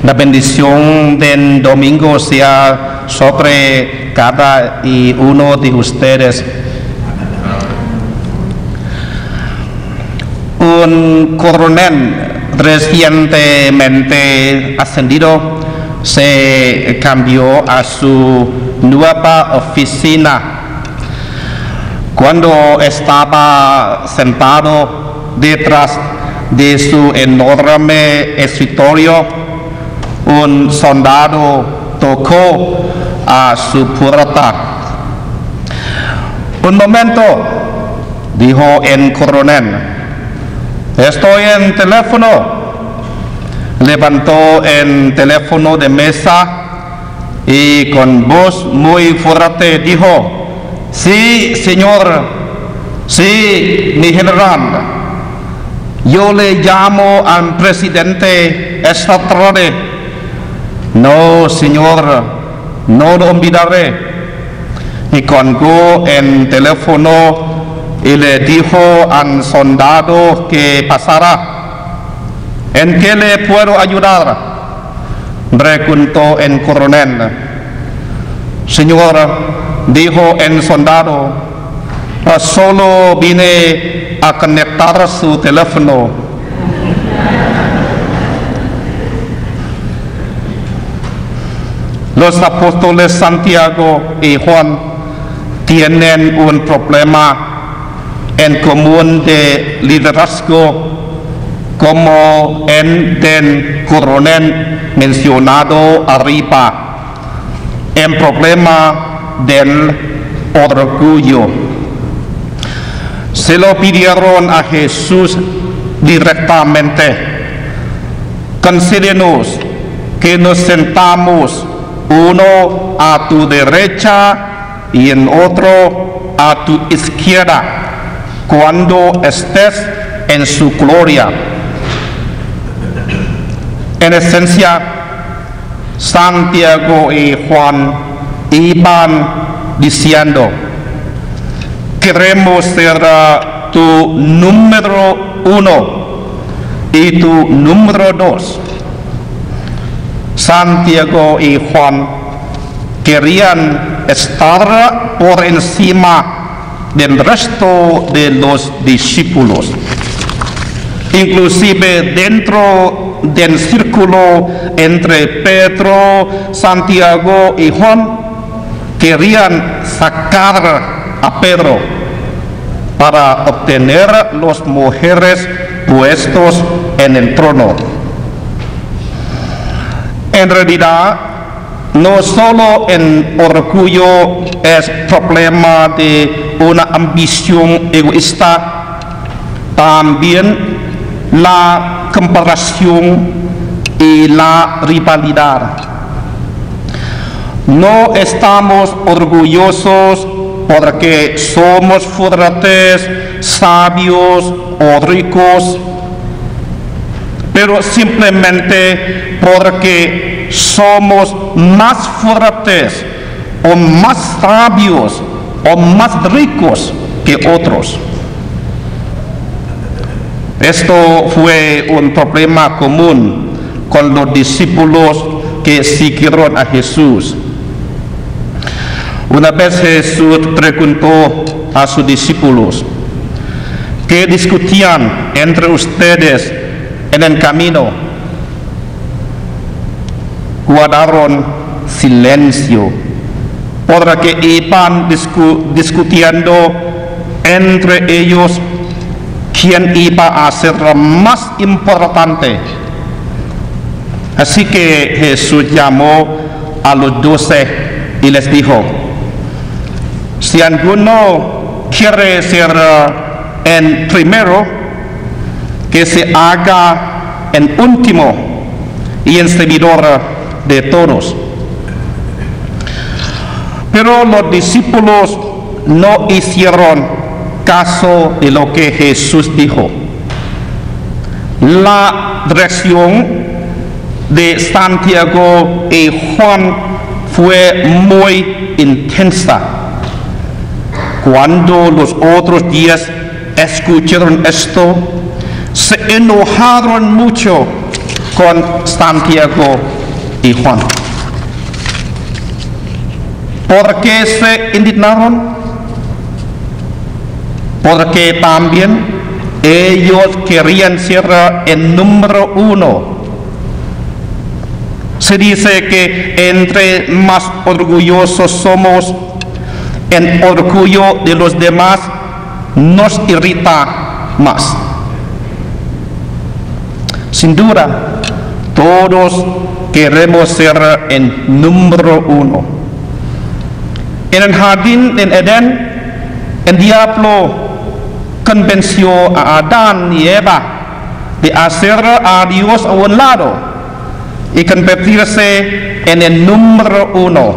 La bendición del domingo sea sobre cada y uno de ustedes. Un coronel recientemente ascendido se cambió a su nueva oficina. Cuando estaba sentado detrás de su enorme escritorio, un soldado tocó a su puerta. Un momento, dijo el coronel, estoy en teléfono. Levantó el teléfono de mesa y con voz muy fuerte dijo: sí, señor, sí, mi general, yo le llamo al presidente esta tarde. No, señor, no lo olvidaré. Y colgó el teléfono y le dijo al soldado que pasara. ¿En qué le puedo ayudar?, preguntó el coronel. Señor, dijo el soldado, solo vine a conectar su teléfono. Los apóstoles Santiago y Juan tienen un problema en común de liderazgo, como el del coronel mencionado arriba, el problema del orgullo. Se lo pidieron a Jesús directamente: concédenos que nos sentamos uno a tu derecha y el otro a tu izquierda cuando estés en su gloria. En esencia, Santiago y Juan iban diciendo: queremos ser tu número 1 y tu número 2. Santiago y Juan querían estar por encima del resto de los discípulos. Inclusive dentro del círculo entre Pedro, Santiago y Juan, querían sacar a Pedro para obtener las mujeres puestos en el trono. En realidad, no solo el orgullo es problema de una ambición egoísta, también la comparación y la rivalidad. No estamos orgullosos porque somos fuertes, sabios o ricos, pero simplemente porque somos más fuertes o más sabios o más ricos que otros. Esto fue un problema común con los discípulos que siguieron a Jesús. Una vez Jesús preguntó a sus discípulos: ¿qué discutían entre ustedes en el camino? Guardaron silencio, porque iban discutiendo entre ellos quién iba a ser más importante. Así que Jesús llamó a los 12 y les dijo: si alguno quiere ser el primero, que se haga el último y el servidor de todos. Pero los discípulos no hicieron caso de lo que Jesús dijo. La reacción de Santiago y Juan fue muy intensa. Cuando los otros 10 escucharon esto, se enojaron mucho con Santiago y Juan. ¿Por qué se indignaron? Porque también ellos querían ser el número uno. Se dice que entre más orgullosos somos, el orgullo de los demás nos irrita más. Sin duda, todos queremos ser el número uno. En el jardín de Edén, el diablo convenció a Adán y Eva de hacer a Dios a un lado y convertirse en el número uno.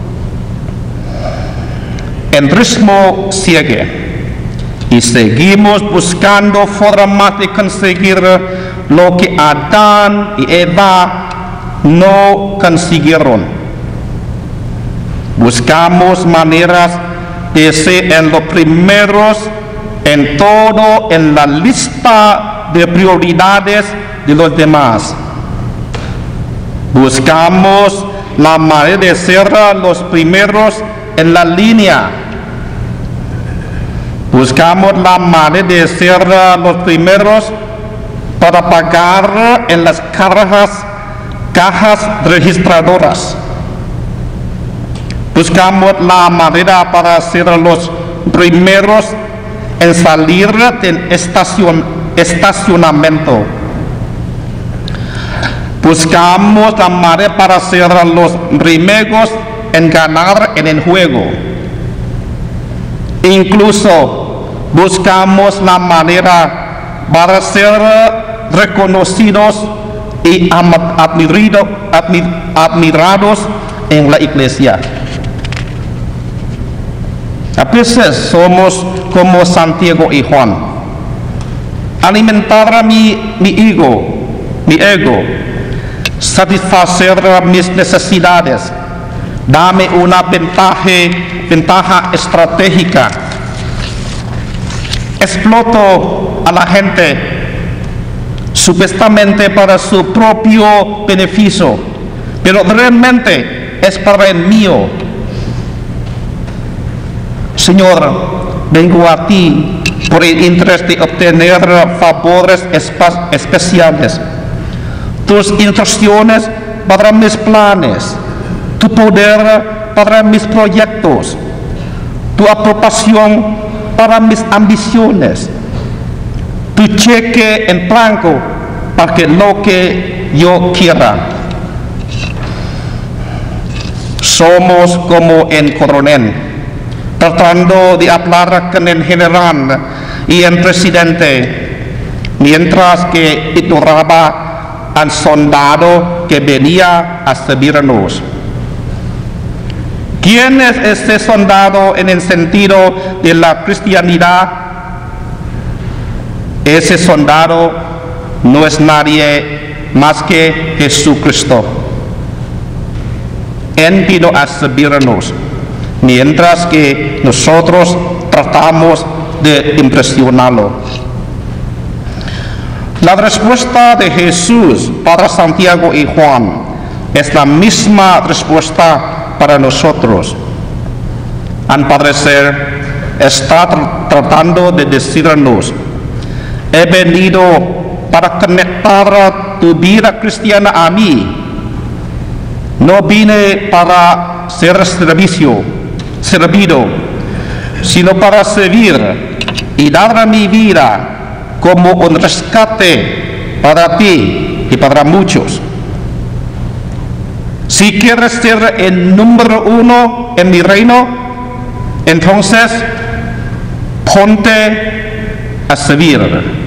El ritmo sigue y seguimos buscando formas de conseguir lo que Adán y Eva no consiguieron. Buscamos maneras de ser los primeros en todo en la lista de prioridades de los demás. Buscamos la manera de ser los primeros en la línea. Buscamos la manera de ser los primeros para pagar en las cajas registradoras. Buscamos la manera para ser los primeros en salir del estacionamiento. Buscamos la manera para ser los primeros en ganar en el juego. Incluso buscamos la manera para ser reconocidos y admirados en la iglesia. A veces somos como Santiago y Juan. Alimentar mi ego, satisfacer mis necesidades, dame una ventaja estratégica. Exploto a la gente supuestamente para su propio beneficio, pero realmente es para el mío. Señor, vengo a ti por el interés de obtener favores especiales, tus instrucciones para mis planes, tu poder para mis proyectos, tu aprobación para mis ambiciones, tu cheque en blanco para que lo que yo quiera. Somos como el coronel, tratando de hablar con el general y el presidente, mientras que ignoraba al soldado que venía a servirnos. ¿Quién es este soldado en el sentido de la cristianidad? Ese soldado no es nadie más que Jesucristo. Él vino a servirnos, mientras que nosotros tratamos de impresionarlo. La respuesta de Jesús para Santiago y Juan es la misma respuesta para nosotros. Al parecer, está tratando de decirnos: he venido para conectar tu vida cristiana a mí. No vine para ser servido, sino para servir y dar mi vida como un rescate para ti y para muchos. Si quieres ser el número uno en mi reino, entonces ponte a servir.